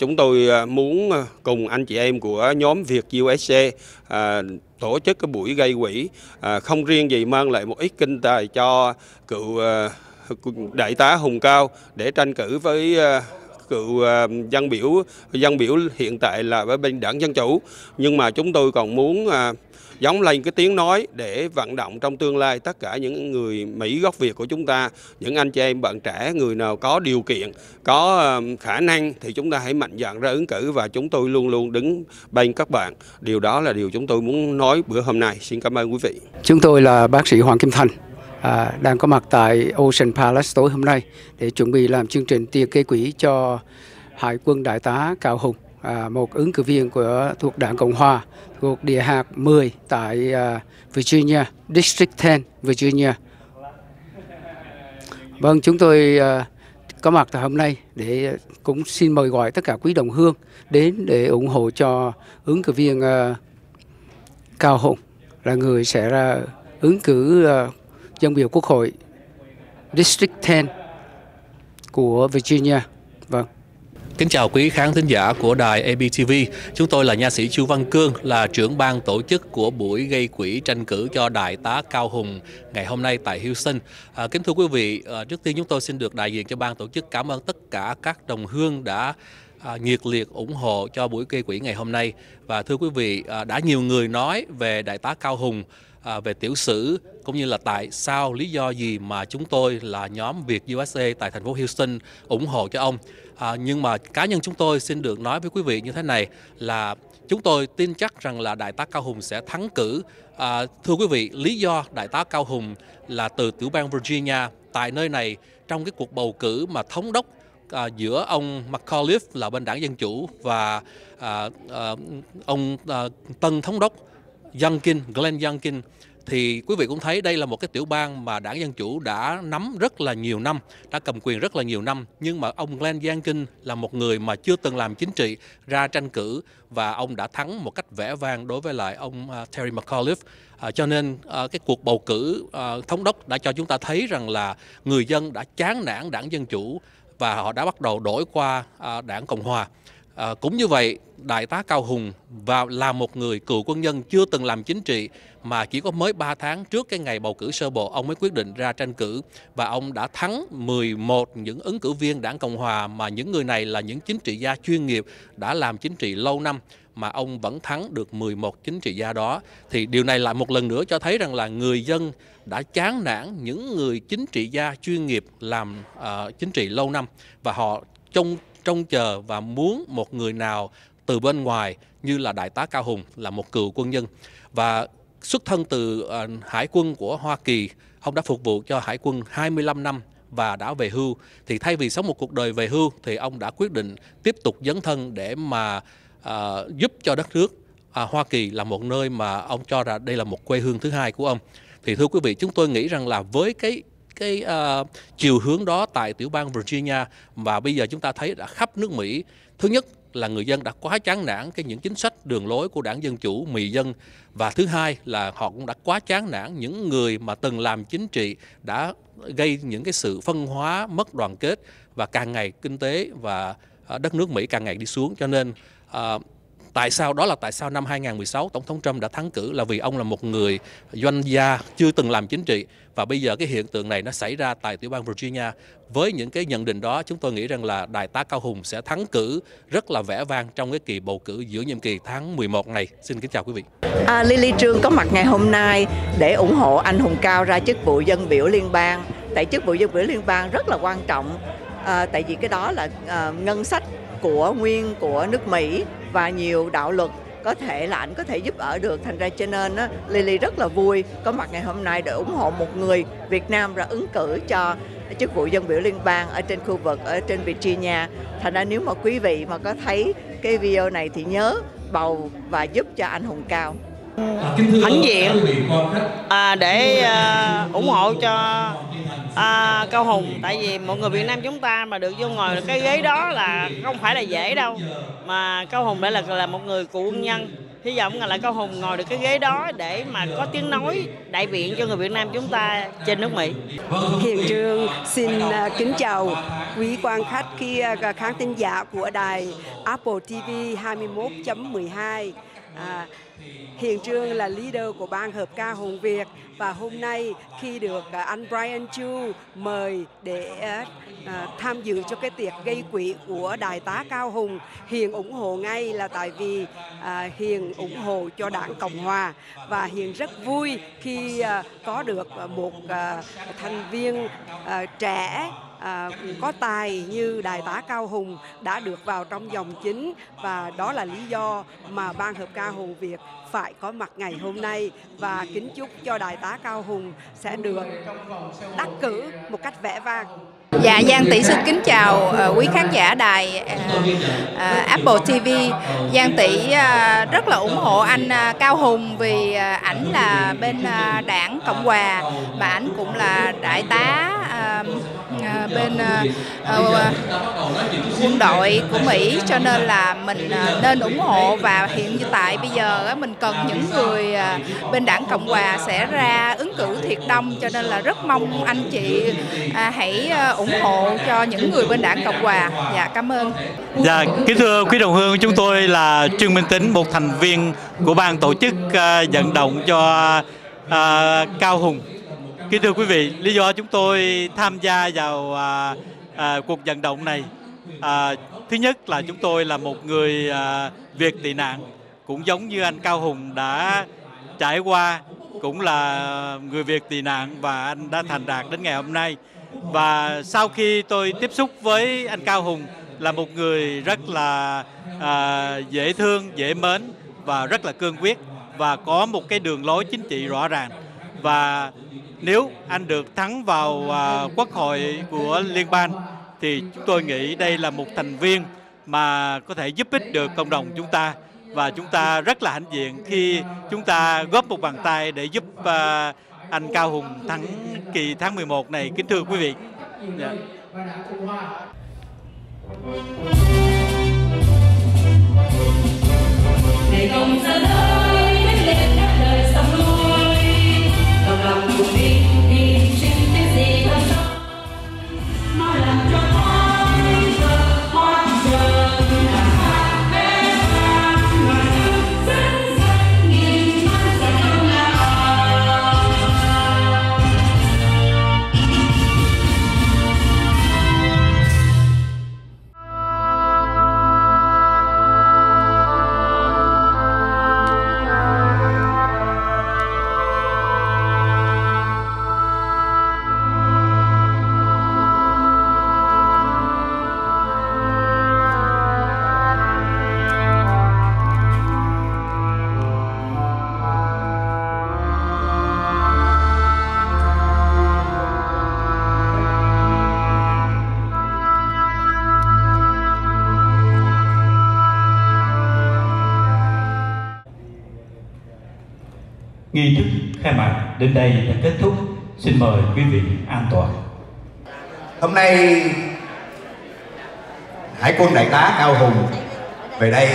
chúng tôi muốn cùng anh chị em của nhóm Việt USA tổ chức cái buổi gây quỹ, không riêng gì mang lại một ít kinh tài cho cựu đại tá Hùng Cao để tranh cử với cựu dân biểu hiện tại là với bên Đảng Dân Chủ, nhưng mà chúng tôi còn muốn giống lên cái tiếng nói để vận động trong tương lai tất cả những người Mỹ gốc Việt của chúng ta, những anh chị em bạn trẻ, người nào có điều kiện, có khả năng thì chúng ta hãy mạnh dạn ra ứng cử, và chúng tôi luôn luôn đứng bên các bạn. Điều đó là điều chúng tôi muốn nói bữa hôm nay. Xin cảm ơn quý vị. Chúng tôi là bác sĩ Hoàng Kim Thành, đang có mặt tại Ocean Palace tối hôm nay để chuẩn bị làm chương trình tiệc gây quỹ cho Hải quân Đại tá Cao Hùng, một ứng cử viên thuộc Đảng Cộng Hòa, thuộc địa hạt 10 tại Virginia, District 10, Virginia. Vâng, chúng tôi có mặt tại hôm nay để cũng xin mời gọi tất cả quý đồng hương đến để ủng hộ cho ứng cử viên Cao Hùng, là người sẽ ra ứng cử dân biểu Quốc hội District 10 của Virginia. Vâng. Kính chào quý khán thính giả của đài ABTV. Chúng tôi là nha sĩ Chu Văn Cương, là trưởng ban tổ chức của buổi gây quỹ tranh cử cho Đại tá Cao Hùng ngày hôm nay tại Houston. Kính thưa quý vị, trước tiên chúng tôi xin được đại diện cho ban tổ chức cảm ơn tất cả các đồng hương đã nhiệt liệt ủng hộ cho buổi gây quỹ ngày hôm nay. Và thưa quý vị, đã nhiều người nói về Đại tá Cao Hùng, về tiểu sử cũng như là tại sao, lý do gì mà chúng tôi là nhóm Việt USA tại thành phố Houston ủng hộ cho ông. Nhưng mà cá nhân chúng tôi xin được nói với quý vị như thế này, là chúng tôi tin chắc rằng là Đại tá Cao Hùng sẽ thắng cử. Thưa quý vị, lý do Đại tá Cao Hùng là từ tiểu bang Virginia. Tại nơi này, trong cái cuộc bầu cử mà thống đốc giữa ông McAuliffe là bên Đảng Dân Chủ và ông tân thống đốc Glenn Youngkin, thì quý vị cũng thấy đây là một cái tiểu bang mà Đảng Dân Chủ đã nắm rất là nhiều năm, đã cầm quyền rất là nhiều năm. Nhưng mà ông Glenn Youngkin là một người mà chưa từng làm chính trị ra tranh cử, và ông đã thắng một cách vẻ vang đối với lại ông Terry McAuliffe. Cho nên cái cuộc bầu cử thống đốc đã cho chúng ta thấy rằng là người dân đã chán nản Đảng Dân Chủ và họ đã bắt đầu đổi qua Đảng Cộng Hòa. Cũng như vậy, Đại tá Cao Hùng là một người cựu quân nhân chưa từng làm chính trị, mà chỉ có mới 3 tháng trước cái ngày bầu cử sơ bộ ông mới quyết định ra tranh cử, và ông đã thắng 11 những ứng cử viên Đảng Cộng Hòa, mà những người này là những chính trị gia chuyên nghiệp đã làm chính trị lâu năm, mà ông vẫn thắng được 11 chính trị gia đó. Thì điều này lại một lần nữa cho thấy rằng là người dân đã chán nản những người chính trị gia chuyên nghiệp làm chính trị lâu năm, và họ trông chờ và muốn một người nào từ bên ngoài như là Đại tá Cao Hùng, là một cựu quân nhân và xuất thân từ Hải quân của Hoa Kỳ. Ông đã phục vụ cho Hải quân 25 năm và đã về hưu. Thì thay vì sống một cuộc đời về hưu thì ông đã quyết định tiếp tục dấn thân để mà giúp cho đất nước. Hoa Kỳ là một nơi mà ông cho rằng đây là một quê hương thứ hai của ông. Thì thưa quý vị, chúng tôi nghĩ rằng là với cái chiều hướng đó tại tiểu bang Virginia, và bây giờ chúng ta thấy đã khắp nước Mỹ, thứ nhất là người dân đã quá chán nản những chính sách đường lối của Đảng Dân Chủ mì dân, và thứ hai là họ cũng đã quá chán nản những người mà từng làm chính trị đã gây những cái sự phân hóa, mất đoàn kết, và càng ngày kinh tế và đất nước Mỹ càng ngày đi xuống. Cho nên tại sao năm 2016 Tổng thống Trump đã thắng cử, là vì ông là một người doanh gia chưa từng làm chính trị. Và bây giờ cái hiện tượng này nó xảy ra tại tiểu bang Virginia. Với những cái nhận định đó, chúng tôi nghĩ rằng là Đại tá Cao Hùng sẽ thắng cử rất là vẻ vang trong cái kỳ bầu cử giữa nhiệm kỳ tháng 11 này. Xin kính chào quý vị. Lily Trương có mặt ngày hôm nay để ủng hộ anh Hùng Cao ra chức vụ dân biểu liên bang. Tại chức vụ dân biểu liên bang rất là quan trọng, tại vì cái đó là ngân sách của nước Mỹ và nhiều đạo luật có thể là ảnh có thể giúp đỡ được. Thành ra cho nên Lily rất là vui có mặt ngày hôm nay để ủng hộ một người Việt Nam ra ứng cử cho chức vụ dân biểu liên bang ở trên khu vực ở trên Virginia. Thành ra nếu mà quý vị mà có thấy cái video này thì nhớ bầu và giúp cho anh Hùng Cao. Hãnh diện để ủng hộ cho Cao Hùng, tại vì một người Việt Nam chúng ta mà được vô ngồi cái ghế đó là không phải là dễ đâu, mà Cao Hùng đã là một người cựu quân nhân hy vọng là Cao Hùng ngồi được cái ghế đó để mà có tiếng nói đại diện cho người Việt Nam chúng ta trên nước Mỹ. Hiền Trương xin kính chào quý quan khách, khán thính giả của đài Apple TV 21.12. Hiền Trương là leader của ban hợp ca Hùng Việt, và hôm nay khi được anh Brian Chu mời để tham dự cho cái tiệc gây quỹ của Đại tá Cao Hùng, Hiền ủng hộ ngay là tại vì Hiền ủng hộ cho Đảng Cộng Hòa, và Hiền rất vui khi có được một thành viên trẻ có tài như Đại tá Cao Hùng đã được vào trong dòng chính, và đó là lý do mà ban hợp ca Hùng Việt phải có mặt ngày hôm nay, và kính chúc cho Đại tá Cao Hùng sẽ được đắc cử một cách vẻ vang. Dạ, Giang Tỷ xin kính chào quý khán giả đài Apple TV. Giang Tỷ rất là ủng hộ anh Cao Hùng vì ảnh là bên Đảng Cộng Hòa, mà ảnh cũng là đại tá bên quân đội của Mỹ, cho nên là mình nên ủng hộ. Và hiện tại bây giờ mình cần những người bên Đảng Cộng Hòa sẽ ra ứng cử thiệt đông, cho nên là rất mong anh chị hãy ủng hộ cho những người bên Đảng Cộng Hòa. Dạ, cảm ơn. Dạ, kính thưa quý đồng hương, chúng tôi là Trương Minh Tính, một thành viên của ban tổ chức vận động cho Cao Hùng. Kính thưa quý vị, lý do chúng tôi tham gia vào cuộc vận động này, thứ nhất là chúng tôi là một người Việt tị nạn, cũng giống như anh Cao Hùng đã trải qua, cũng là người Việt tị nạn, và anh đã thành đạt đến ngày hôm nay. Và sau khi tôi tiếp xúc với anh Cao Hùng, là một người rất là dễ thương, dễ mến và rất là cương quyết, và có một cái đường lối chính trị rõ ràng. Và nếu anh được thắng vào Quốc hội của Liên bang thì chúng tôi nghĩ đây là một thành viên mà có thể giúp ích được cộng đồng chúng ta, và chúng ta rất là hãnh diện khi chúng ta góp một bàn tay để giúp anh Cao Hùng thắng kỳ tháng 11 này. Kính thưa quý vị. Yeah. Để cùng dân ơi viết lên các đời sông núi, đồng lòng cùng đi tìm trên cái gì thơm ngon, nó làm cho hoa giờ là hát bé vang ngoài nước dân dân nghìn năm dài lâu nào. Nghi thức khai mạc đến đây đã kết thúc. Xin mời quý vị an toàn. Hôm nay Hải quân Đại tá Cao Hùng về đây.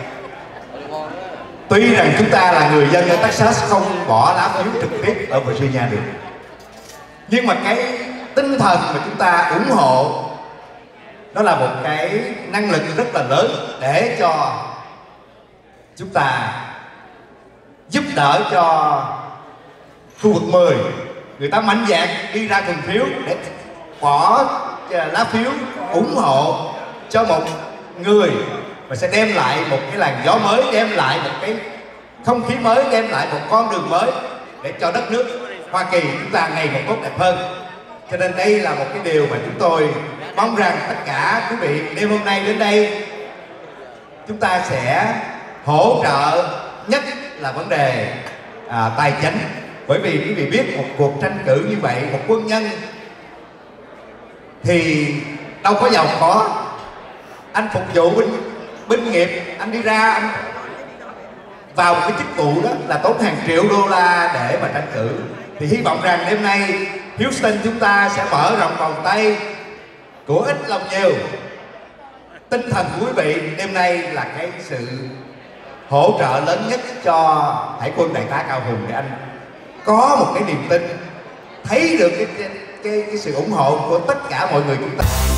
Tuy rằng chúng ta là người dân ở Texas không bỏ lá phiếu trực tiếp ở Virginia được, nhưng mà cái tinh thần mà chúng ta ủng hộ đó là một cái năng lực rất là lớn để cho chúng ta giúp đỡ cho khu vực 10. Người ta mạnh dạn đi ra thùng phiếu để bỏ lá phiếu ủng hộ cho một người mà sẽ đem lại một cái làn gió mới, đem lại một cái không khí mới, đem lại một con đường mới để cho đất nước Hoa Kỳ chúng ta ngày một tốt đẹp hơn. Cho nên đây là một cái điều mà chúng tôi mong rằng tất cả quý vị đêm hôm nay đến đây chúng ta sẽ hỗ trợ, nhất là vấn đề tài chính. Bởi vì quý vị biết một cuộc tranh cử như vậy, một quân nhân thì đâu có giàu có. Anh phục vụ binh nghiệp, anh đi ra anh vào một cái chức vụ đó là tốn hàng triệu đô la để mà tranh cử. Thì hy vọng rằng đêm nay Houston chúng ta sẽ mở rộng vòng tay của ít lòng nhiều. Tinh thần của quý vị đêm nay là cái sự hỗ trợ lớn nhất cho Hải quân Đại tá Cao Hùng để anh có một cái niềm tin, thấy được cái sự ủng hộ của tất cả mọi người chúng ta.